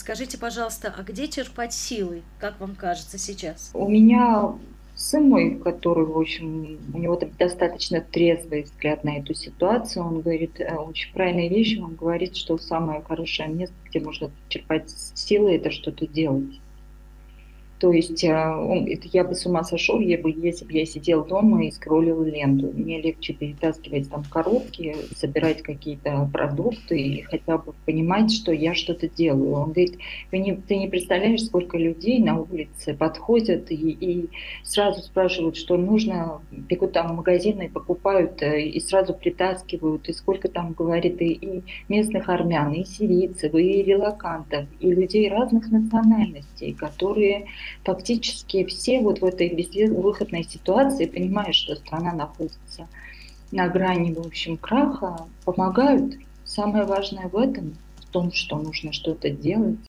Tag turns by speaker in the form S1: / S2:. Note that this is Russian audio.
S1: Скажите, пожалуйста, а где черпать силы, как вам кажется сейчас?
S2: У меня сын мой, который, в общем, у него достаточно трезвый взгляд на эту ситуацию, он говорит очень правильные вещи, он говорит, что самое хорошее место, где можно черпать силы, это что-то делать. То есть я бы с ума сошел, если бы я сидел дома и скроллил ленту. Мне легче перетаскивать там коробки, собирать какие-то продукты и хотя бы понимать, что я что-то делаю. Он говорит, ты не представляешь, сколько людей на улице подходят и сразу спрашивают, что нужно, бегут там в магазины и покупают, и сразу притаскивают, и сколько там, говорит, и местных армян, и сирийцев, и релокантов, и людей разных национальностей, которые фактически все вот в этой безвыходной ситуации, понимая, что страна находится на грани, в общем, краха, помогают. Самое важное в этом, в том, что нужно что-то делать.